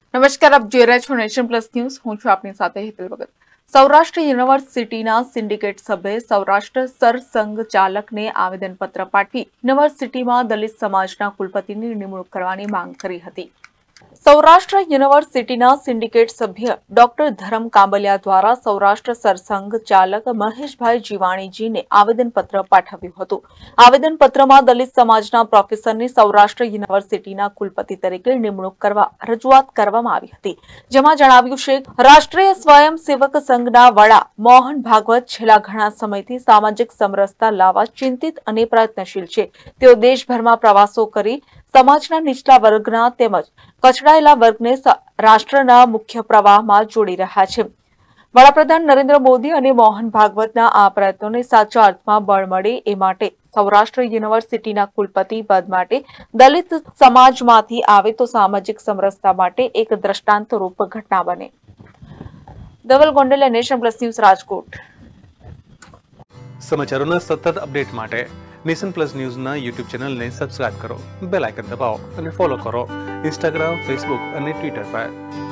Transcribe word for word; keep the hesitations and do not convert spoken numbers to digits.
નમસ્કાર, આપ જોઈ રહ્યા છો નેશન પ્લસ ન્યૂઝ. હું છું આપની સાથે હેતલ ભગત. સૌરાષ્ટ્ર યુનિવર્સિટીના સિન્ડિકેટ સભ્યે સૌરાષ્ટ્ર સરસંઘ ચાલકને આવેદનપત્ર પાઠવી યુનિવર્સિટીમાં દલિત સમાજના કુલપતિની નિમણૂક કરવાની માંગ કરી હતી. સૌરાષ્ટ્ર યુનિવર્સિટીના સિન્ડિકેટ સભ્ય ડોક્ટર ધરમ કાંબલિયા દ્વારા સૌરાષ્ટ્ર સરસંઘ ચાલક મહેશભાઈ જીવાણીજીને આવેદનપત્ર પાઠવ્યું હતું. આવેદનપત્રમાં દલિત સમાજના પ્રોફેસરની સૌરાષ્ટ્ર યુનિવર્સિટીના કુલપતિ તરીકે નિમણૂક કરવા રજૂઆત કરવામાં આવી હતી. જેમાં જણાવ્યું છે રાષ્ટ્રીય સ્વયંસેવક સંઘના વડા મોહન ભાગવત છેલ્લા ઘણા સમયથી સામાજિક સમરસતા લાવવા ચિંતિત અને પ્રયત્નશીલ છે. તેઓ દેશભરમાં પ્રવાસો કરી સમાજના નીચલા વર્ગના તેમજ કચડાયેલા વર્ગને રાષ્ટ્રના મુખ્ય પ્રવાહમાં જોડી રહ્યા છે. વડાપ્રધાન નરેન્દ્ર મોદી અને મોહન ભાગવતના આ પ્રયત્નોને સાચા અર્થમાં બળ મળે એ માટે સૌરાષ્ટ્ર યુનિવર્સિટીના કુલપતિ પદ માટે દલિત સમાજમાંથી આવે તો સામાજિક સમરસતા માટે એક દ્રષ્ટાંતરૂપ ઘટના બને. Dhaval Gondal, nation plus news, Rajkot. સમાચારોના સતત અપડેટ માટે નેશન પ્લસ ન્યૂઝના યુટ્યુબ ચેનલને સબસ્ક્રાઇબ કરો, બેલ આઇકન દબાવો અને ફોલો કરો ઇન્સ્ટાગ્રામ, ફેસબુક અને ટ્વિટર પર.